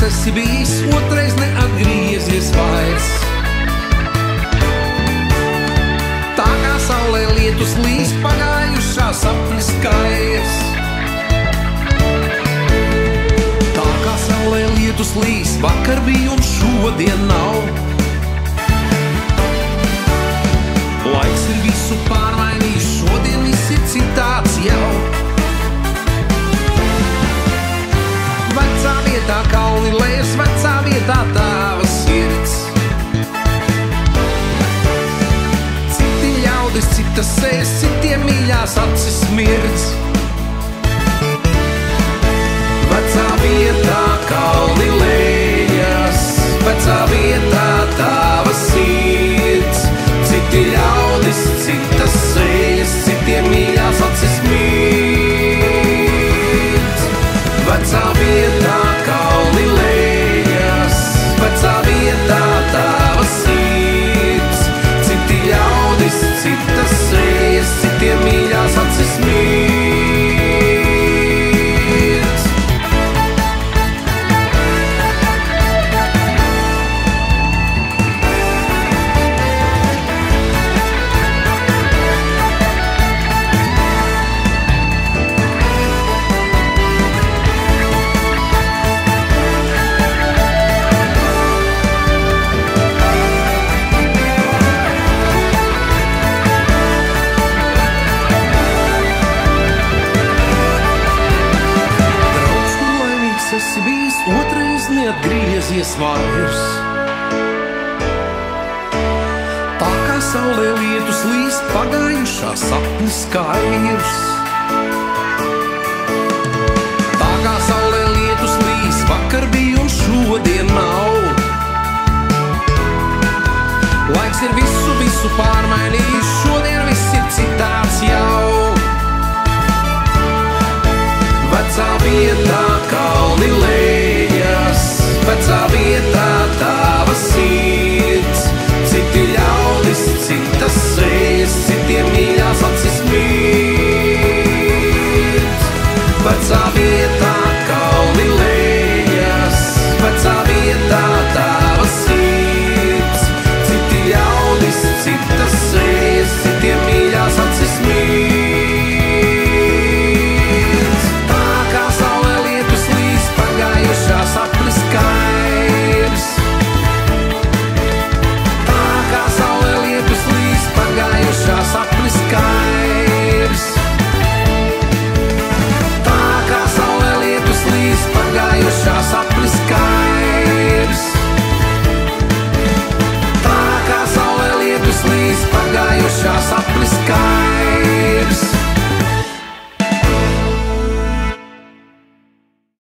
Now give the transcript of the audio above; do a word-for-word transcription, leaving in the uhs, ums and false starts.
esi bijis, otrais neatgriezies vairs. Tā kā saulē lietus līs, pagājušā sapnis skairs. Tā kā saulē lietus līs, vakar bija un šodien nav. Laiks ir visu pārmainījis, šodien viss ir citāds jau. Vecā vietā kauli lēs, vecā vietā tēva sirds. Citi ļaudis, citas sēs, citiem mīļās acis mirdz. Vecā vietā kauli lējas, vecā vietā tēva sirds. Citi ļaudis, citas sēs, citiem mīļās acis mirdz. Vecā vietā kauli lējas, vecā vietā tava sirds. Citi ļaudis, citas sējas, citiem mīļās acis mirdz. Esi bijis, otrais neatgriezies vairs. Tā kā saulē lietus līs, pagājušā sapnis skairs.